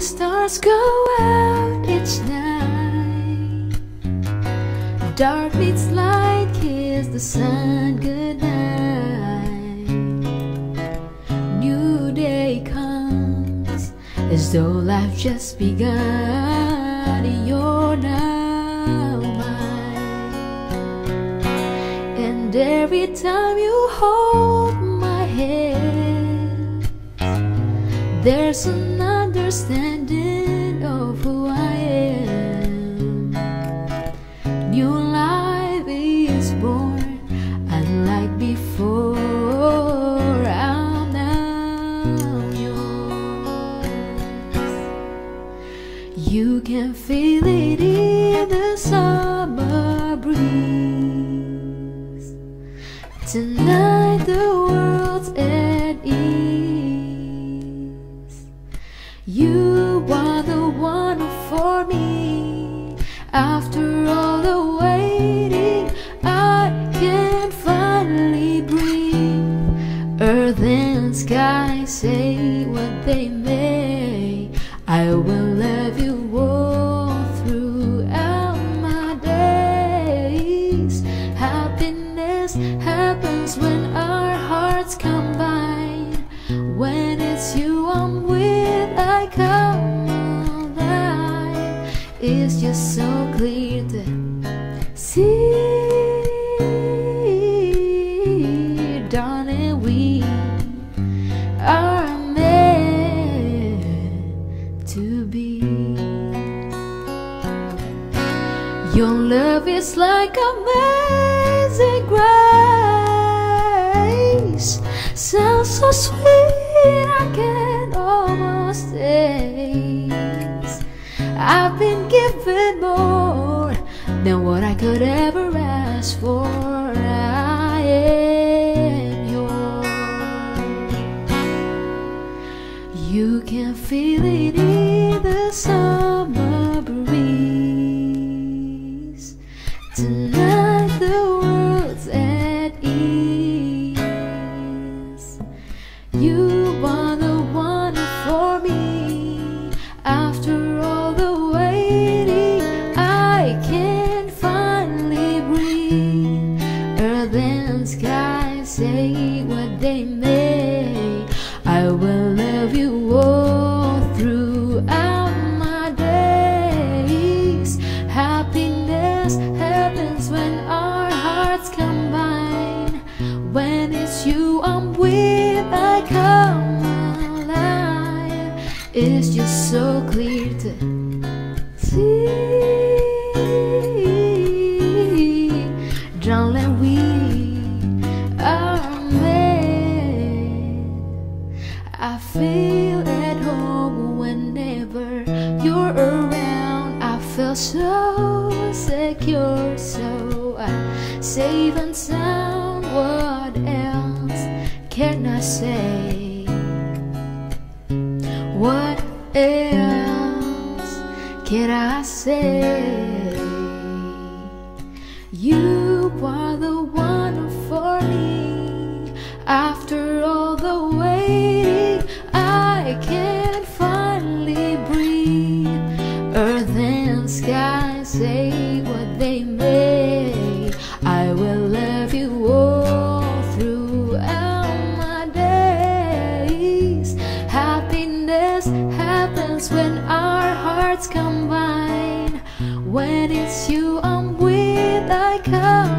stars go out each night. Dark meets light, kiss the sun goodnight. New day comes as though life just begun. You're now mine, and every time you hold my hand, there's an understanding of who I am. New life is born, unlike before. I'm now yours. You can feel it in the summer breeze. Tonight the world's at ease. You are the one for me. After all the waiting, I can finally breathe. Earth and sky say what they may, I will love you all throughout my days. Happiness happens when our hearts combine. When it's you I'm with, I come alive. It's just so clear to see, darling, we are meant to be. Your love is like amazing grace, sounds so sweet I can almost taste. I've been given more than what I could ever ask for. I am yours. You can feel it in the summer breeze. Tonight the world's at ease. You are the one for me. After all the waiting, I can finally breathe. Earth and sky say what they may, I will love you all throughout my days. Happiness happens when our hearts combine. When it's you I'm with, I come alive. It's just so clear to see, darling, we are made. I feel at home whenever you're around. I feel so secure, so safe and sound. What else can I say? What else can I say? You are the one for me. After all the waiting, I can finally breathe. Earth and sky say what they may, I will love you all throughout my days. Happiness happens when our hearts combine. When it's you I'm with, I come